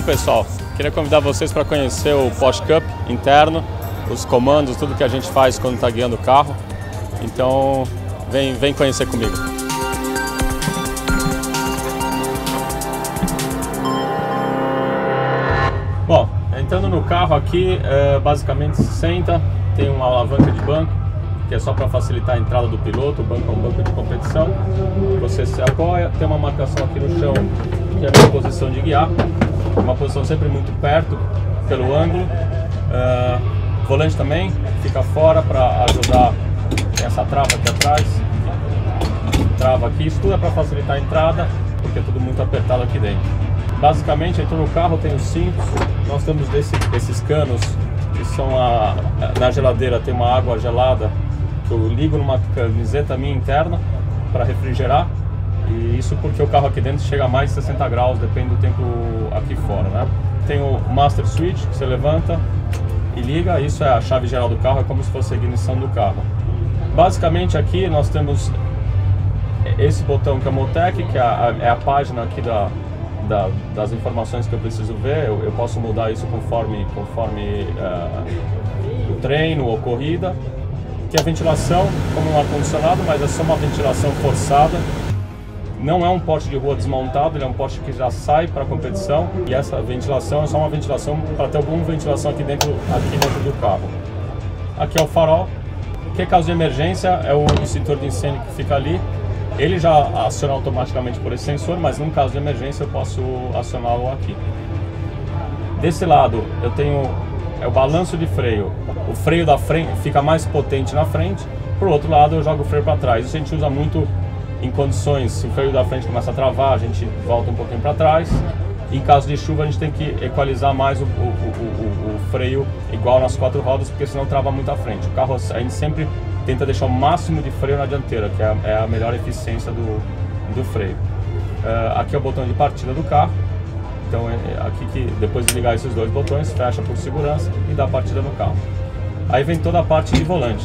pessoal, queria convidar vocês para conhecer o Porsche Cup interno, os comandos, tudo que a gente faz quando está guiando o carro. Então vem conhecer comigo. Bom, entrando no carro aqui, basicamente se senta, tem uma alavanca de banco, que é só para facilitar a entrada do piloto. O banco é um banco de competição. Você se apoia, tem uma marcação aqui no chão, que é a minha posição de guiar. Uma posição sempre muito perto, pelo ângulo. Volante também, fica fora para ajudar essa trava aqui atrás. Trava aqui, isso tudo é para facilitar a entrada, porque é tudo muito apertado aqui dentro. Basicamente, entrou no carro, tem os cintos. Nós temos esses canos, que são na geladeira tem uma água gelada, que eu ligo numa camiseta minha interna para refrigerar, e isso porque o carro aqui dentro chega a mais de 60 graus, depende do tempo aqui fora, né? Tem o Master Switch, que você levanta e liga, isso é a chave geral do carro, é como se fosse a ignição do carro. Basicamente aqui nós temos esse botão que é o Motec, que é a página aqui das informações que eu preciso ver. Eu posso mudar isso conforme o treino ou corrida. Que é a ventilação, como um ar-condicionado, mas é só uma ventilação forçada. Não é um Porsche de rua desmontado, ele é um Porsche que já sai para a competição. E essa ventilação é só uma ventilação para ter alguma ventilação aqui dentro do carro. Aqui é o farol, que caso de emergência é o extintor de incêndio que fica ali. Ele já aciona automaticamente por esse sensor, mas num caso de emergência eu posso acioná-lo aqui. Desse lado eu tenho o balanço de freio. O freio da frente fica mais potente na frente, por outro lado eu jogo o freio para trás. Isso a gente usa muito em condições, se o freio da frente começa a travar, a gente volta um pouquinho para trás. Em caso de chuva a gente tem que equalizar mais o freio igual nas quatro rodas, porque senão trava muito a frente. O carro a gente sempre tenta deixar o máximo de freio na dianteira, que é a melhor eficiência do freio. Aqui é o botão de partida do carro. Então aqui que depois de ligar esses dois botões, fecha por segurança e dá partida no carro. Aí vem toda a parte de volante.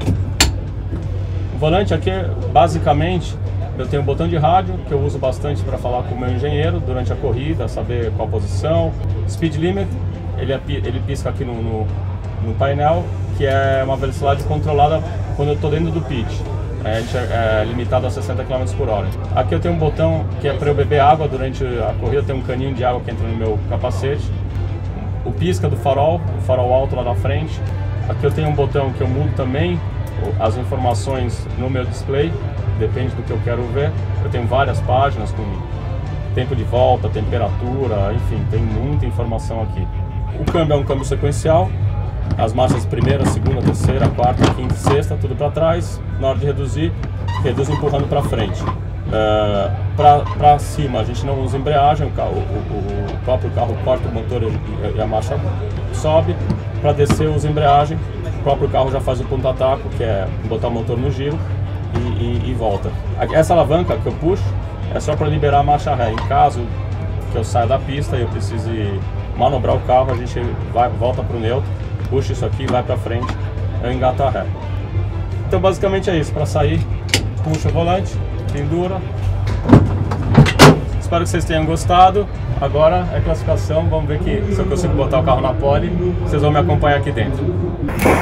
O volante aqui, basicamente, eu tenho um botão de rádio, que eu uso bastante para falar com o meu engenheiro durante a corrida, saber qual posição. Speed Limit, ele pisca aqui no painel, que é uma velocidade controlada quando eu estou dentro do pitch. A gente é limitado a 60 km por hora. Aqui eu tenho um botão que é para eu beber água durante a corrida, tem um caninho de água que entra no meu capacete. O pisca do farol, o farol alto lá na frente. Aqui eu tenho um botão que eu mudo também as informações no meu display, depende do que eu quero ver. Eu tenho várias páginas com tempo de volta, temperatura, enfim, tem muita informação aqui. O câmbio é um câmbio sequencial. As marchas primeira, segunda, terceira, quarta, quinta e sexta, tudo para trás. Na hora de reduzir, reduz empurrando para frente. Para cima a gente não usa embreagem, o próprio carro corta o motor e a marcha sobe. Para descer usa embreagem, o próprio carro já faz o ponta-ataco, que é botar o motor no giro e volta. Essa alavanca que eu puxo é só para liberar a marcha ré. Em caso que eu saia da pista e eu precise manobrar o carro, a gente volta para o neutro, puxa isso aqui, vai para frente, eu engato a ré. Então basicamente é isso, para sair, puxa o volante, pendura. Espero que vocês tenham gostado. Agora é classificação, vamos ver se eu consigo botar o carro na pole. Vocês vão me acompanhar aqui dentro.